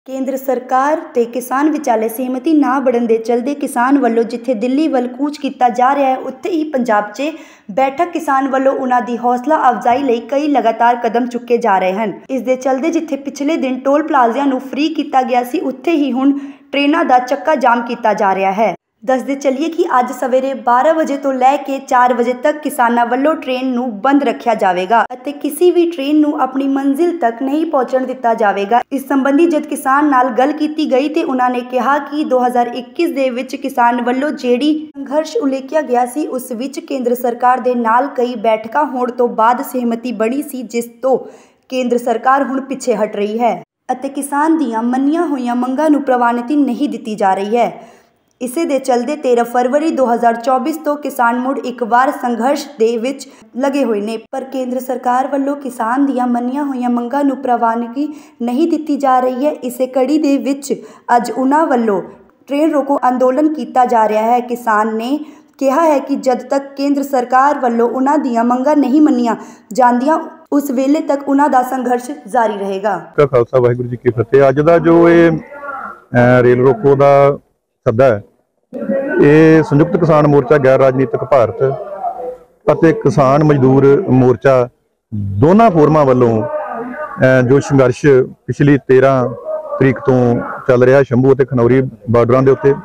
ਕੇਂਦਰ ਸਰਕਾਰ ਤੇ ਕਿਸਾਨ ਵਿਚਾਲੇ ਸਹਿਮਤੀ ਨਾ ਬਣਨ ਦੇ ਚਲਦੇ ਕਿਸਾਨ ਵੱਲੋਂ ਜਿੱਥੇ ਦਿੱਲੀ ਵੱਲ ਕੂਚ ਕੀਤਾ ਜਾ ਰਿਹਾ ਹੈ, ਉੱਥੇ ਹੀ ਪੰਜਾਬ 'ਚ ਬੈਠਕ ਕਿਸਾਨ ਵੱਲੋਂ ਉਨ੍ਹਾਂ ਦੀ ਹੌਸਲਾ ਅਫਜ਼ਾਈ ਲਈ ਕਈ ਲਗਾਤਾਰ ਕਦਮ ਚੁੱਕੇ ਜਾ ਰਹੇ ਹਨ। ਇਸ ਦੇ ਚਲਦੇ ਜਿੱਥੇ ਪਿਛਲੇ ਦਿਨ ਟੋਲ ਪਲਾਜ਼ਿਆਂ ਨੂੰ ਫ੍ਰੀ ਕੀਤਾ ਗਿਆ ਸੀ, ਉੱਥੇ ਹੀ ਹੁਣ ਟ੍ਰੇਨਾਂ ਦਾ ਚੱਕਾ ਜਾਮ ਕੀਤਾ ਜਾ ਰਿਹਾ ਹੈ। ਦੱਸਦੇ ਚੱਲੀਏ ਕਿ ਅੱਜ ਸਵੇਰੇ 12 ਵਜੇ ਤੋਂ ਲੈ ਕੇ 4 ਵਜੇ ਤੱਕ ਕਿਸਾਨਾਂ ਵੱਲੋਂ ਟ੍ਰੇਨ ਨੂੰ ਬੰਦ ਰੱਖਿਆ ਜਾਵੇਗਾ ਅਤੇ ਕਿਸੇ ਵੀ ਟ੍ਰੇਨ ਨੂੰ ਆਪਣੀ ਮੰਜ਼ਿਲ ਤੱਕ ਨਹੀਂ ਪਹੁੰਚਣ ਦਿੱਤਾ ਜਾਵੇਗਾ। ਇਸ ਸੰਬੰਧੀ ਜਦ ਕਿਸਾਨ ਨਾਲ ਗੱਲ ਕੀਤੀ ਗਈ ਤੇ ਉਹਨਾਂ ਨੇ ਕਿਹਾ ਕਿ 2021 ਦੇ ਵਿੱਚ ਕਿਸਾਨ ਵੱਲੋਂ ਜਿਹੜੀ ਸੰਘਰਸ਼ ਉਲੀਕਿਆ ਗਿਆ ਸੀ, ਉਸ ਵਿੱਚ ਕੇਂਦਰ ਸਰਕਾਰ ਦੇ ਨਾਲ ਕਈ ਬੈਠਕਾਂ ਹੋਣ ਤੋਂ ਬਾਅਦ ਸਹਿਮਤੀ ਬਣੀ ਸੀ, ਜਿਸ ਤੋਂ ਕੇਂਦਰ ਸਰਕਾਰ ਹੁਣ ਪਿੱਛੇ ਹਟ ਰਹੀ ਹੈ ਅਤੇ ਕਿਸਾਨ ਦੀਆਂ ਮੰਨੀਆਂ ਹੋਈਆਂ ਮੰਗਾਂ ਨੂੰ ਪ੍ਰਵਾਨਿਤੀ ਨਹੀਂ ਦਿੱਤੀ ਜਾ ਰਹੀ ਹੈ। ਇਸੇ ਦੇ ਚਲਦੇ 13 ਫਰਵਰੀ 2024 ਤੋਂ ਕਿਸਾਨ ਮੁੜ ਇੱਕ ਵਾਰ ਸੰਘਰਸ਼ ਦੇ ਵਿੱਚ ਲੱਗੇ ਹੋਏ ਨੇ, ਪਰ ਕੇਂਦਰ ਸਰਕਾਰ ਵੱਲੋਂ ਕਿਸਾਨ ਦੀਆਂ ਮੰਨੀਆਂ ਹੋਈਆਂ ਮੰਗਾਂ ਨੂੰ ਪ੍ਰਵਾਨਗੀ ਨਹੀਂ ਦਿੱਤੀ ਜਾ ਰਹੀ ਹੈ। ਇਸੇ ਕੜੀ ਦੇ ਵਿੱਚ ਅੱਜ ਉਹਨਾਂ ਵੱਲੋਂ ਟ੍ਰੇਨ ਰੋਕੋ ਅੰਦੋਲਨ ਕੀਤਾ ਜਾ ਰਿਹਾ ਹੈ। ਕਿਸਾਨ ਨੇ ਕਿਹਾ ਹੈ ਕਿ ਜਦ ਤੱਕ ਕੇਂਦਰ ਸਰਕਾਰ ਵੱਲੋਂ ਉਹਨਾਂ ਦੀਆਂ ਮੰਗਾਂ ਨਹੀਂ ਮੰਨੀਆਂ ਜਾਂਦੀਆਂ, ਉਸ ਵੇਲੇ ਤੱਕ ਉਹਨਾਂ ਦਾ ਸੰਘਰਸ਼ ਜਾਰੀ ਰਹੇਗਾ। ਖਾਲਸਾ ਵਾਹਿਗੁਰੂ ਜੀ ਕੀ ਫਤਿਹ। ਅੱਜ ਦਾ ਜੋ ਇਹ ਰੇਲ ਰੋਕੋ ਦਾ ਸੱਦਾ ਹੈ, ਇਹ ਸੰਯੁਕਤ ਕਿਸਾਨ ਮੋਰਚਾ ਗੈਰ ਰਾਜਨੀਤਿਕ ਭਾਰਤ ਅਤੇ ਕਿਸਾਨ ਮਜ਼ਦੂਰ ਮੋਰਚਾ ਦੋਨਾਂ ਫੋਰਮਾਂ ਵੱਲੋਂ ਜੋ ਸੰਘਰਸ਼ ਪਿਛਲੀ 13 ਤਰੀਕ ਤੋਂ ਚੱਲ ਰਿਹਾ ਸ਼ੰਭੂ ਅਤੇ ਖਨੌਰੀ ਬਾਰਡਰਾਂ ਦੇ ਉੱਤੇ,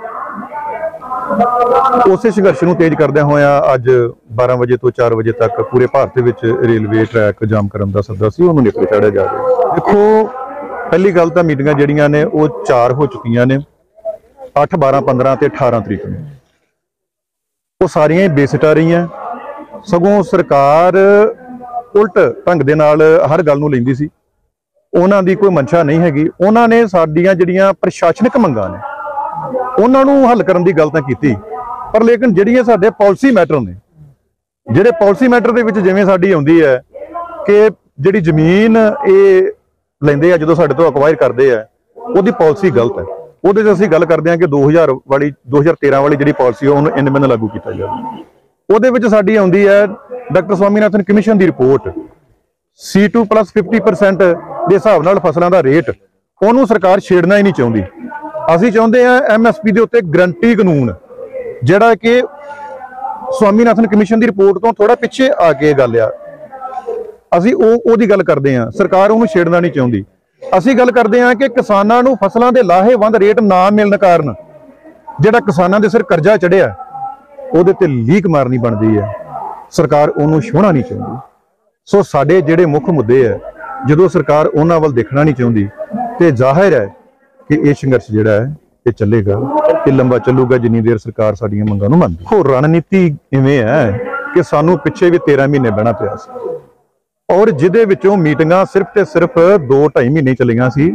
ਉਸੇ ਸੰਘਰਸ਼ ਨੂੰ ਤੇਜ਼ ਕਰਦਿਆਂ ਹੋਇਆ ਅੱਜ 12 ਵਜੇ ਤੋਂ 4 ਵਜੇ ਤੱਕ ਪੂਰੇ ਭਾਰਤ ਵਿੱਚ ਰੇਲਵੇ ਟਰੈਕ ਜਾਮ ਕਰਨ ਦਾ ਸੱਦਾ ਸੀ, ਉਹਨੂੰ ਨਿਕਲ ਚਾੜਿਆ ਜਾ ਰਿਹਾ। ਦੇਖੋ, ਪਹਿਲੀ ਗੱਲ ਤਾਂ ਮੀਟਿੰਗਾਂ ਜਿਹੜੀਆਂ ਨੇ ਉਹ 4 ਹੋ ਚੁੱਕੀਆਂ ਨੇ, 8, 12, 15 ਤੇ 18 ਤਰੀਕ ਨੂੰ। ਉਹ ਸਾਰੀਆਂ ਹੀ ਬੇਸਿੱਟਾ ਰਹੀਆਂ। ਸਗੋਂ ਸਰਕਾਰ ਉਲਟ ਢੰਗ ਦੇ ਨਾਲ ਹਰ ਗੱਲ ਨੂੰ ਲੈਂਦੀ ਸੀ। ਉਹਨਾਂ ਦੀ ਕੋਈ ਮਨਸ਼ਾ ਨਹੀਂ ਹੈਗੀ। ਉਹਨਾਂ ਨੇ ਸਾਡੀਆਂ ਜਿਹੜੀਆਂ ਪ੍ਰਸ਼ਾਸਨਿਕ ਮੰਗਾਂ ਨੇ ਉਹਨਾਂ ਨੂੰ ਹੱਲ ਕਰਨ ਦੀ ਗੱਲ ਤਾਂ ਕੀਤੀ, ਪਰ ਲੇਕਿਨ ਜਿਹੜੀਆਂ ਸਾਡੇ ਪਾਲਿਸੀ ਮੈਟਰ ਨੇ, ਜਿਹੜੇ ਪਾਲਿਸੀ ਮੈਟਰ ਦੇ ਵਿੱਚ ਜਿਵੇਂ ਸਾਡੀ ਆਉਂਦੀ ਹੈ ਕਿ ਜਿਹੜੀ ਜ਼ਮੀਨ ਇਹ ਲੈਂਦੇ ਆ ਜਦੋਂ ਸਾਡੇ ਤੋਂ ਅਕਵਾਇਰ ਕਰਦੇ ਆ, ਉਹਦੀ ਪਾਲਿਸੀ ਗਲਤ ਹੈ। ਉਹਦੇ 'ਚ ਅਸੀਂ ਗੱਲ ਕਰਦੇ ਹਾਂ ਕਿ 2013 ਵਾਲੀ ਜਿਹੜੀ ਪਾਲਿਸੀ ਉਹਨੂੰ ਇੰਨ ਲਾਗੂ ਕੀਤਾ ਜਾਵੇ। ਉਹਦੇ ਵਿੱਚ ਸਾਡੀ ਆਉਂਦੀ ਹੈ ਡਾਕਟਰ ਸਵਾਮੀਨਾਥਨ ਕਮਿਸ਼ਨ ਦੀ ਰਿਪੋਰਟ, C2 + 50% ਦੇ ਹਿਸਾਬ ਨਾਲ ਫਸਲਾਂ ਦਾ ਰੇਟ, ਉਹਨੂੰ ਸਰਕਾਰ ਛੇੜਨਾ ਹੀ ਨਹੀਂ ਚਾਹੁੰਦੀ। ਅਸੀਂ ਚਾਹੁੰਦੇ ਹਾਂ MSP ਦੇ ਉੱਤੇ ਗਰੰਟੀ ਕਾਨੂੰਨ, ਜਿਹੜਾ ਕਿ ਸਵਾਮੀਨਾਥਨ ਕਮਿਸ਼ਨ ਦੀ ਰਿਪੋਰਟ ਤੋਂ ਥੋੜਾ ਪਿੱਛੇ ਆ ਕੇ ਗੱਲ ਆ, ਅਸੀਂ ਉਹਦੀ ਗੱਲ ਕਰਦੇ ਹਾਂ। ਸਰਕਾਰ ਉਹਨੂੰ ਛੇੜਨਾ ਨਹੀਂ ਚਾਹੁੰਦੀ। ਅਸੀਂ ਗੱਲ ਕਰਦੇ ਹਾਂ ਕਿ ਕਿਸਾਨਾਂ ਨੂੰ ਫਸਲਾਂ ਦੇ ਲਾਹੇਵੰਦ ਰੇਟ ਨਾ ਮਿਲਣ ਕਾਰਨ ਜਿਹੜਾ ਕਿਸਾਨਾਂ ਦੇ ਸਿਰ ਕਰਜ਼ਾ ਚੜਿਆ, ਉਹਦੇ ਤੇ ਲੀਕ ਮਾਰਨੀ ਬਣਦੀ ਹੈ। ਸਰਕਾਰ ਉਹਨੂੰ ਛੋਹਣਾ ਨਹੀਂ ਚਾਹੁੰਦੀ। ਸੋ ਸਾਡੇ ਜਿਹੜੇ ਮੁੱਖ ਮੁੱਦੇ ਹੈ, ਜਦੋਂ ਸਰਕਾਰ ਉਹਨਾਂ ਵੱਲ ਦੇਖਣਾ ਨਹੀਂ ਚਾਹੁੰਦੀ ਤੇ ਜ਼ਾਹਿਰ ਹੈ ਕਿ ਇਹ ਸੰਘਰਸ਼ ਜਿਹੜਾ ਹੈ ਇਹ ਚੱਲੇਗਾ, ਇਹ ਲੰਬਾ ਚੱਲੂਗਾ ਜਿੰਨੀ ਦੇਰ ਸਰਕਾਰ ਸਾਡੀਆਂ ਮੰਗਾਂ ਨੂੰ ਮੰਨਦੀ। ਉਹ ਰਣਨੀਤੀ ਇਵੇਂ ਹੈ ਕਿ ਸਾਨੂੰ ਪਿੱਛੇ ਵੀ 13 ਮਹੀਨੇ ਬਹਿਣਾ ਪਿਆ ਸੀ, ਔਰ ਜਿਹਦੇ ਵਿੱਚੋਂ ਮੀਟਿੰਗਾਂ ਸਿਰਫ ਤੇ ਸਿਰਫ 2-2.5 ਮਹੀਨੇ ਚੱਲੀਆਂ ਸੀ।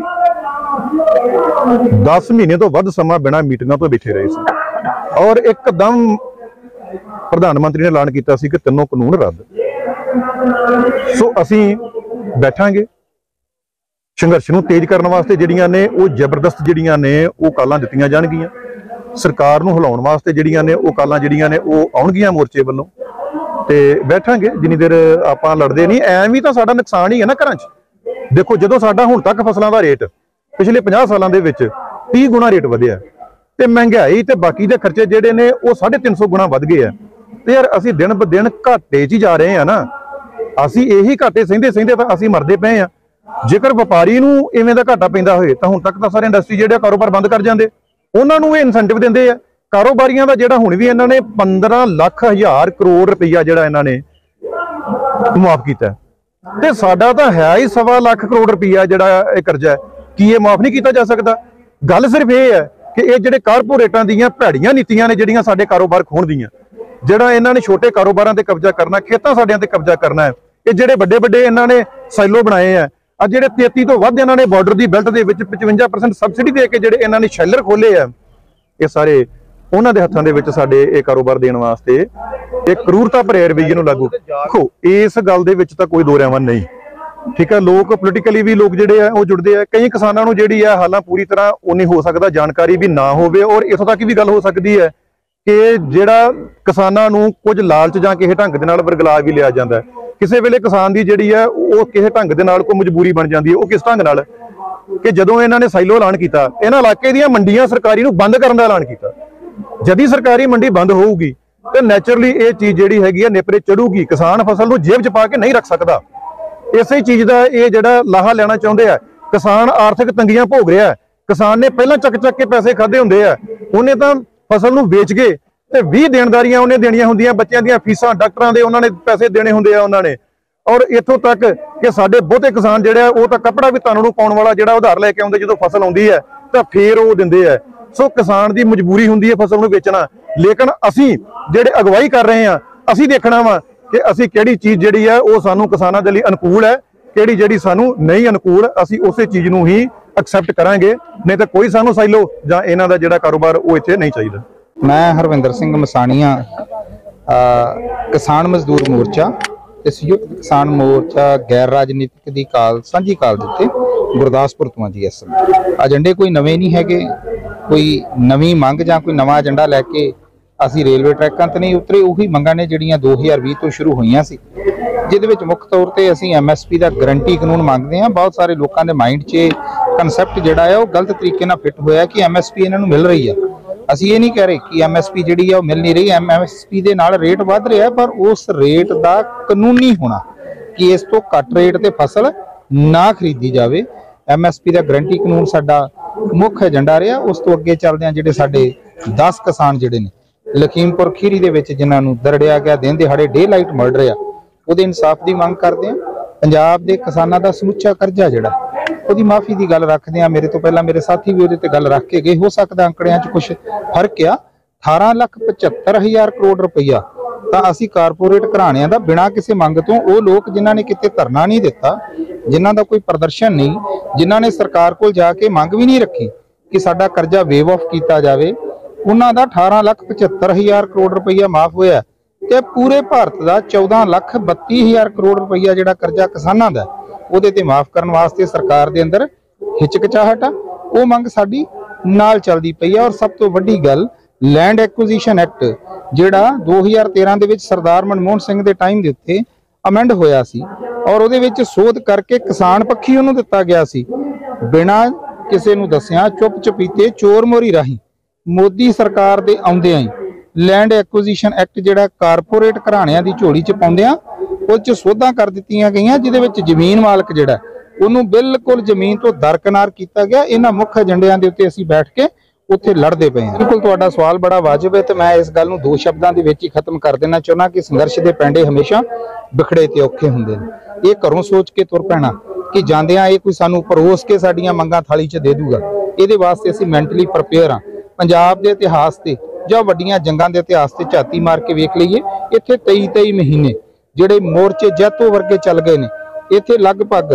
10 ਮਹੀਨੇ ਤੋਂ ਵੱਧ ਸਮਾਂ ਬਿਨਾਂ ਮੀਟਿੰਗਾਂ ਤੋਂ ਬੈਠੇ ਰਹੇ ਸੀ, ਔਰ ਇੱਕਦਮ ਪ੍ਰਧਾਨ ਮੰਤਰੀ ਨੇ ਐਲਾਨ ਕੀਤਾ ਸੀ ਕਿ 3 ਕਾਨੂੰਨ ਰੱਦ। ਸੋ ਅਸੀਂ ਬੈਠਾਂਗੇ। ਸੰਘਰਸ਼ ਨੂੰ ਤੇਜ਼ ਕਰਨ ਵਾਸਤੇ ਜਿਹੜੀਆਂ ਨੇ ਉਹ ਜ਼ਬਰਦਸਤ ਜਿਹੜੀਆਂ ਨੇ ਉਹ ਕਾਲਾਂ ਦਿੱਤੀਆਂ ਜਾਣਗੀਆਂ। ਸਰਕਾਰ ਨੂੰ ਹਿਲਾਉਣ ਵਾਸਤੇ ਜਿਹੜੀਆਂ ਨੇ ਉਹ ਕਾਲਾਂ ਜਿਹੜੀਆਂ ਨੇ ਉਹ ਆਉਣਗੀਆਂ ਮੋਰਚੇ ਵੱਲੋਂ, ਤੇ ਬੈਠਾਂਗੇ ਜਿੰਨੀ ਦੇਰ ਆਪਾਂ ਲੜਦੇ ਨਹੀਂ। ਐਵੇਂ ਤਾਂ ਸਾਡਾ ਨੁਕਸਾਨ ਹੀ ਹੈ ਨਾ ਘਰਾਂ 'ਚ। ਦੇਖੋ, ਜਦੋਂ ਸਾਡਾ ਹੁਣ ਤੱਕ ਫਸਲਾਂ ਦਾ ਰੇਟ ਪਿਛਲੇ 50 ਸਾਲਾਂ ਦੇ ਵਿੱਚ 30 ਗੁਣਾ ਰੇਟ ਵਧਿਆ ਤੇ ਮਹਿੰਗਾਈ ਤੇ ਬਾਕੀ ਦੇ ਖਰਚੇ ਜਿਹੜੇ ਨੇ ਉਹ 350 ਗੁਣਾ ਵੱਧ ਗਏ ਆ, ਤੇ ਯਾਰ ਅਸੀਂ ਦਿਨ ਬ ਦਿਨ ਘਾਟੇ 'ਚ ਹੀ ਜਾ ਰਹੇ ਆ ਨਾ। ਅਸੀਂ ਇਹੀ ਘਾਟੇ ਸਹਿੰਦੇ ਤਾਂ ਅਸੀਂ ਮਰਦੇ ਪਏ ਆ। ਜੇਕਰ ਵਪਾਰੀ ਨੂੰ ਇਵੇਂ ਦਾ ਘਾਟਾ ਪੈਂਦਾ ਹੋਏ ਤਾਂ ਹੁਣ ਤੱਕ ਤਾਂ ਸਾਰੇ ਇੰਡਸਟਰੀ ਜਿਹੜੇ ਕਾਰੋਬਾਰ ਬੰਦ ਕਰ ਜਾਂਦੇ। ਉਹਨਾਂ ਨੂੰ ਇਹ ਇਨਸੈਂਟਿਵ ਦਿੰਦੇ ਆ ਕਾਰੋਬਾਰੀਆਂ ਦਾ, ਜਿਹੜਾ ਹੁਣ ਵੀ ਇਹਨਾਂ ਨੇ 15,00,000 ਕਰੋੜ ਰੁਪਈਆ ਜਿਹੜਾ ਇਹਨਾਂ ਨੇ ਮੁਆਫ ਕੀਤਾ, ਤੇ ਸਾਡਾ ਤਾਂ ਹੈ ਹੀ 1.25 ਕਰੋੜ ਰੁਪਈਆ ਜਿਹੜਾ ਇਹ ਕਰਜ਼ਾ ਹੈ। ਕੀ ਇਹ ਮਾਫ ਨਹੀਂ ਕੀਤਾ ਜਾ ਸਕਦਾ? ਗੱਲ ਸਿਰਫ ਇਹ ਹੈ ਕਿ ਇਹ ਜਿਹੜੇ ਕਾਰਪੋਰੇਟਾਂ ਦੀਆਂ ਭੈੜੀਆਂ ਨੀਤੀਆਂ ਨੇ ਜਿਹੜੀਆਂ ਸਾਡੇ ਕਾਰੋਬਾਰ ਖੋਹਣ ਦੀਆਂ, ਜਿਹੜਾ ਇਹਨਾਂ ਨੇ ਛੋਟੇ ਕਾਰੋਬਾਰਾਂ ਤੇ ਕਬਜ਼ਾ ਕਰਨਾ, ਖੇਤਾਂ ਸਾਡਿਆਂ ਤੇ ਕਬਜ਼ਾ ਕਰਨਾ ਹੈ। ਇਹ ਜਿਹੜੇ ਵੱਡੇ ਵੱਡੇ ਇਹਨਾਂ ਨੇ ਸਾਈਲੋ ਬਣਾਏ ਆ, ਆ ਜਿਹੜੇ 33 ਤੋਂ ਵੱਧ ਇਹਨਾਂ ਨੇ ਬਾਰਡਰ ਦੀ ਬੈਲਟ ਦੇ ਵਿੱਚ 55% ਸਬਸਿਡੀ ਦੇ ਕੇ ਜਿਹੜੇ ਇਹਨਾਂ ਨੇ ਸ਼ੈਲਰ ਖੋਲੇ ਆ, ਇਹ ਸਾਰੇ ਉਹਨਾਂ ਦੇ ਹੱਥਾਂ ਦੇ ਵਿੱਚ ਸਾਡੇ ਇਹ ਕਾਰੋਬਾਰ ਦੇਣ ਵਾਸਤੇ ਇਹ ਕਰੂਰਤਾ ਭਰੇ ਰਵੱਈਏ ਨੂੰ ਲਾਗੂ। ਦੇਖੋ, ਇਸ ਗੱਲ ਦੇ ਵਿੱਚ ਤਾਂ ਕੋਈ ਦੋ ਰਾਵਾਂ ਨਹੀਂ, ਠੀਕ ਹੈ। ਲੋਕ ਪੋਲੀਟੀਕਲੀ ਵੀ ਲੋਕ ਜਿਹੜੇ ਆ ਉਹ ਜੁੜਦੇ ਆ। ਕਈ ਕਿਸਾਨਾਂ ਨੂੰ ਜਿਹੜੀ ਆ ਹਾਲਾਂ ਪੂਰੀ ਤਰ੍ਹਾਂ ਉਹ ਨਹੀਂ ਹੋ ਸਕਦਾ, ਜਾਣਕਾਰੀ ਵੀ ਨਾ ਹੋਵੇ, ਔਰ ਇੱਥੋਂ ਤੱਕ ਵੀ ਗੱਲ ਹੋ ਸਕਦੀ ਹੈ ਕਿ ਜਿਹੜਾ ਕਿਸਾਨਾਂ ਨੂੰ ਕੁਝ ਲਾਲਚ ਜਾਂ ਕਿਸੇ ਢੰਗ ਦੇ ਨਾਲ ਵਰਗਲਾ ਵੀ ਲਿਆ ਜਾਂਦਾ ਹੈ। ਕਿਸੇ ਵੇਲੇ ਕਿਸਾਨ ਦੀ ਜਿਹੜੀ ਹੈ ਉਹ ਕਿਸੇ ਢੰਗ ਦੇ ਨਾਲ ਕੋਈ ਮਜਬੂਰੀ ਬਣ ਜਾਂਦੀ ਹੈ। ਉਹ ਕਿਸ ਢੰਗ ਨਾਲ कि जदों इन्होंने साइलो ऐलान किया, इन्हां इलाके दी मंडियां सरकारी नूं बंद करन दा ऐलान किया। जदी सरकारी मंडी बंद होऊगी तो नैचुरली ये चीज़ जिहड़ी हैगी नेपरे चढ़ूगी, किसान फसल नूं जेब च पा के नहीं रख सकदा। इसे चीज़ का ये जिहड़ा लाहा लेना चाहुंदे आ, किसान आर्थिक तंगियां भोग रहा है। किसान ने पहलां चक के पैसे खाधे हुंदे आ, उन्हें तां फसल नूं वेच के ते 20 देणदारियां उन्हें देणियां हुंदियां, बच्चों दी फीसां डॉक्टरां दे उन्होंने पैसे देने हुंदे आ उन्होंने। और इत्थों तक कि साडे बहुते किसान जिहड़े वो तां कपड़ा भी तन नूं पाउण वाला जिहड़ा उधार लैके आउंदे, जदों फसल आउंदी है तां फेर वो दिंदे आ। सो किसान दी मजबूरी हुंदी है फसल नूं बेचना, लेकिन असीं जिहड़े अगवाई कर रहे हैं असीं देखना वा कि असीं किहड़ी चीज़ जिहड़ी है वो सानूं किसानां दे लई अनुकूल है, किहड़ी जिहड़ी सानूं नहीं अनुकूल, असीं उसे चीज़ नूं ही एक्सैप्ट करांगे, नहीं तो कोई सानूं साइलो जां इन्हां दा जिहड़ा कारोबार वो इत्थे नहीं चाहिदा। मैं हरविंदर सिंह मसाणिया, किसान मजदूर मोर्चा ते संयुक्त किसान मोर्चा गैर राजनीतिक दी काल सांझी काल दे उत्ते गुरदासपुर तो जी। इस एजेंडे कोई नवे नहीं हैगे, कोई नवी मंग जां कोई नवा एजेंडा लैके असीं रेलवे ट्रैकां ते नहीं उतरे। उही मंगां ने जिहड़ियां 2020 तो शुरू होईयां सी, जिहदे विच मुख तौर ते असीं MSP दा गारंटी कानून मंगदे हां। बहुत सारे लोकां दे माइंड 'च कनसैप्ट जिहड़ा है वो गलत तरीके नाल फिट होया कि MSP इन्हां नूं मिल रही है। ਅਸੀਂ ਇਹ नहीं कह रहे कि MSP ਜਿਹੜੀ ਹੈ ਉਹ मिल नहीं रही, MSP ਦੇ ਨਾਲ ਰੇਟ ਵੱਧ ਰਿਹਾ, ਪਰ ਉਸ ਰੇਟ ਦਾ ਕਾਨੂੰਨੀ ਹੋਣਾ ਕਿ ਇਸ ਤੋਂ ਘੱਟ ਰੇਟ ਤੇ ਫਸਲ ਨਾ ਖਰੀਦੀ ਜਾਵੇ। MSP ਦਾ ਗਰੰਟੀ ਕਾਨੂੰਨ ਸਾਡਾ ਮੁੱਖ ਏਜੰਡਾ ਰਿਹਾ। ਉਸ ਤੋਂ ਅੱਗੇ ਚੱਲਦੇ ਆ ਜਿਹੜੇ ਸਾਡੇ 10 ਕਿਸਾਨ ਜਿਹੜੇ ਨੇ ਲਖੀਮਪੁਰ ਖੀਰੀ ਦੇ ਵਿੱਚ ਜਿਨ੍ਹਾਂ ਨੂੰ ਦਰੜਿਆ ਗਿਆ ਦਿਨ ਦਿਹਾੜੇ ਡੇ ਲਾਈਟ ਮਰਡਰ ਆ, ਉਹਦੇ ਇਨਸਾਫ ਦੀ ਮੰਗ ਕਰਦੇ ਆ। ਪੰਜਾਬ ਦੇ ਕਿਸਾਨਾਂ ਦਾ ਸਮੁੱਚਾ ਕਰਜ਼ਾ ਜਿਹੜਾ ਉਹਦੀ ਮਾਫੀ ਦੀ ਗੱਲ ਰੱਖਦੇ ਆ। ਮੇਰੇ ਤੋਂ ਪਹਿਲਾਂ ਮੇਰੇ ਸਾਥੀ ਵੀ ਉਹਦੇ ਤੇ ਗੱਲ ਰੱਖ ਕੇ ਗਏ। ਹੋ ਸਕਦਾ ਅੰਕੜਿਆਂ 'ਚ ਕੁਝ ਫਰਕ ਆ। 18,75,000 ਕਰੋੜ ਰੁਪਈਆ ਤਾਂ ਅਸੀਂ ਕਾਰਪੋਰੇਟ ਘਰਾਣਿਆਂ ਦਾ ਬਿਨਾਂ ਕਿਸੇ ਮੰਗ ਤੋਂ, ਉਹ ਲੋਕ ਜਿਨ੍ਹਾਂ ਨੇ ਕਿਤੇ ਧਰਨਾ ਨਹੀਂ ਦਿੱਤਾ, ਜਿਨ੍ਹਾਂ ਦਾ ਕੋਈ ਪ੍ਰਦਰਸ਼ਨ ਨਹੀਂ, ਜਿਨ੍ਹਾਂ ਨੇ ਸਰਕਾਰ ਕੋਲ ਜਾ ਕੇ ਮੰਗ ਵੀ ਨਹੀਂ ਰੱਖੀ ਕਿ ਸਾਡਾ ਕਰਜ਼ਾ ਵੇਵ ਆਫ ਕੀਤਾ ਜਾਵੇ, ਉਹਨਾਂ ਦਾ 18,75,000 ਕਰੋੜ ਰੁਪਈਆ ਮਾਫ ਹੋਇਆ। ਤੇ ਪੂਰੇ ਭਾਰਤ ਦਾ 14,32,000 ਕਰੋੜ ਰੁਪਈਆ ਜਿਹੜਾ ਕਰਜ਼ਾ ਕਿਸਾਨਾਂ ਦਾ ਉਹਦੇ ਤੇ ਮਾਫ ਕਰਨ ਵਾਸਤੇ ਸਰਕਾਰ ਦੇ ਅੰਦਰ ਹਿਚਕਚਾਹਟ ਆ। ਉਹ ਮੰਗ ਸਾਡੀ ਨਾਲ ਚੱਲਦੀ ਪਈ ਆ। ਔਰ ਸਭ ਤੋਂ ਵੱਡੀ ਗੱਲ, ਲੈਂਡ ਐਕੁਜੀਸ਼ਨ ਐਕਟ ਜਿਹੜਾ 2013 ਦੇ ਵਿੱਚ ਸਰਦਾਰ ਮਨਮੋਹਨ ਸਿੰਘ ਦੇ ਟਾਈਮ ਦੇ ਉੱਤੇ ਅਮੈਂਡ ਹੋਇਆ ਸੀ ਔਰ ਉਹਦੇ ਵਿੱਚ ਸੋਧ ਕਰਕੇ ਕਿਸਾਨ ਪੱਖੀ ਉਹਨੂੰ ਦਿੱਤਾ ਗਿਆ ਸੀ, ਬਿਨਾਂ ਕਿਸੇ ਨੂੰ ਦੱਸਿਆ ਚੁੱਪ ਚਪੀਤੇ ਚੋਰ ਮੋਰੀ ਰਾਹੀਂ ਮੋਦੀ ਸਰਕਾਰ ਦੇ ਆਉਂਦਿਆਂ ਹੀ ਲੈਂਡ ਐਕੁਜੀਸ਼ਨ ਐਕਟ ਜਿਹੜਾ ਕਾਰਪੋਰੇਟ ਘਰਾਣਿਆਂ ਦੀ ਝੋਲੀ 'ਚ ਪਾਉਂਦਿਆਂ ਉਹ 'ਚ ਸੋਧਾਂ ਕਰ ਦਿੱਤੀਆਂ ਗਈਆਂ, ਜਿਹਦੇ ਵਿੱਚ ਜ਼ਮੀਨ ਮਾਲਕ ਜਿਹੜਾ ਉਹਨੂੰ ਬਿਲਕੁਲ ਜ਼ਮੀਨ ਤੋਂ ਦਰਕਨਾਰ ਕੀਤਾ ਗਿਆ। ਇਹਨਾਂ ਮੁੱਖ ਏਜੰਡਿਆਂ ਦੇ ਉੱਤੇ ਅਸੀਂ ਬੈਠ ਕੇ ਉੱਥੇ ਲੜਦੇ ਪਏ ਹਾਂ। ਬਿਲਕੁਲ ਤੁਹਾਡਾ ਸਵਾਲ ਬੜਾ ਵਾਜਬ ਹੈ ਤੇ ਮੈਂ ਇਸ ਗੱਲ ਨੂੰ 2 ਸ਼ਬਦਾਂ ਦੇ ਵਿੱਚ ਹੀ ਖਤਮ ਕਰ ਦੇਣਾ ਚਾਹੁੰਦਾ ਕਿ ਸੰਘਰਸ਼ ਦੇ ਪੈਂਡੇ ਹਮੇਸ਼ਾ ਵਿਖੜੇ ਤੇ ਔਖੇ ਹੁੰਦੇ ਨੇ। ਇਹ ਘਰੋਂ ਸੋਚ ਕੇ ਤੁਰ ਪੈਣਾ ਕਿ ਜਾਂਦਿਆਂ ਇਹ ਕੋਈ ਸਾਨੂੰ ਪਰੋਸ ਕੇ ਸਾਡੀਆਂ ਮੰਗਾਂ ਥਾਲੀ 'ਚ ਦੇ ਦੂਗਾ, ਇਹਦੇ ਵਾਸਤੇ ਅਸੀਂ ਮੈਂਟਲੀ ਪ੍ਰਪੇਅਰ ਹਾਂ। ਪੰਜਾਬ ਦੇ ਇਤਿਹਾਸ ਤੇ ਜਾਂ ਵੱਡੀਆਂ ਜੰਗਾਂ ਦੇ ਇਤਿਹਾਸ ਤੇ ਝਾਤੀ ਮਾਰ ਕੇ ਵੇਖ ਲਈਏ, ਇੱਥੇ 23 ਮਹੀਨੇ ਜਿਹੜੇ ਮੋਰਚੇ ਜੈਤੋ ਵਰਗੇ ਚੱਲ ਗਏ ਨੇ, ਇੱਥੇ ਲਗਭਗ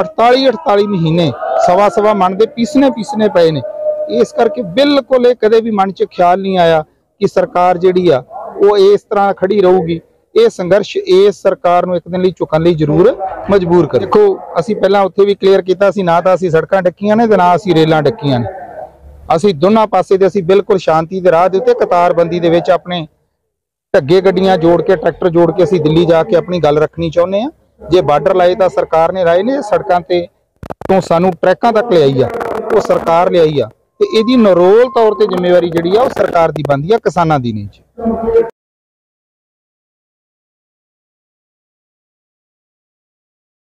48 ਮਹੀਨੇ ਸਵਾ ਮਨ ਦੇ ਪੀਸਨੇ ਪਏ ਨੇ। ਇਸ ਕਰਕੇ ਬਿਲਕੁਲ ਇਹ ਕਦੇ ਵੀ ਮਨ 'ਚ ਖਿਆਲ ਨਹੀਂ ਆਇਆ ਕਿ ਸਰਕਾਰ ਜਿਹੜੀ ਆ ਉਹ ਇਸ ਤਰ੍ਹਾਂ ਖੜੀ ਰਹੂਗੀ। ਇਹ ਸੰਘਰਸ਼ ਇਸ ਸਰਕਾਰ ਨੂੰ ਇੱਕ ਦਿਨ ਲਈ ਝੁਕਣ ਲਈ ਜ਼ਰੂਰ ਮਜਬੂਰ ਕਰੇ। ਦੇਖੋ, ਅਸੀਂ ਪਹਿਲਾਂ ਉੱਥੇ ਵੀ ਕਲੀਅਰ ਕੀਤਾ ਸੀ, ਨਾ ਤਾਂ ਅਸੀਂ ਸੜਕਾਂ ਡੱਕੀਆਂ ਨੇ ਤੇ ਨਾ ਅਸੀਂ ਰੇਲਾਂ ਡੱਕੀਆਂ ਨੇ। ਅਸੀਂ ਦੋਨਾਂ ਪਾਸੇ ਦੇ ਅਸੀਂ ਬਿਲਕੁਲ ਸ਼ਾਂਤੀ ਦੇ ਰਾਹ ਦੇ ਉੱਤੇ ਕਤਾਰਬੰਦੀ ਦੇ ਵਿੱਚ ਆਪਣੇ ਢੱਗੇ ਗੱਡੀਆਂ ਜੋੜ ਕੇ, ਟਰੈਕਟਰ ਜੋੜ ਕੇ ਅਸੀਂ ਦਿੱਲੀ ਜਾ ਕੇ ਆਪਣੀ ਗੱਲ ਰੱਖਣੀ ਚਾਹੁੰਦੇ ਹਾਂ। ਜੇ ਬਾਰਡਰ ਲਾਏ ਤਾਂ ਸਰਕਾਰ ਨੇ ਲਾਏ ਨੇ, ਸੜਕਾਂ ਤੇ ਤੋਂ ਸਾਨੂੰ ਟਰੈਕਾਂ ਤੱਕ ਲਿਆਈ ਆ ਉਹ ਸਰਕਾਰ ਲਿਆਈ ਆ, ਤੇ ਇਹਦੀ ਨਰੋਲ ਤੌਰ ਤੇ ਜ਼ਿੰਮੇਵਾਰੀ ਜਿਹੜੀ ਆ ਉਹ ਸਰਕਾਰ ਦੀ ਬਣਦੀ ਆ, ਕਿਸਾਨਾਂ ਦੀ ਨਹੀਂ ਜੀ।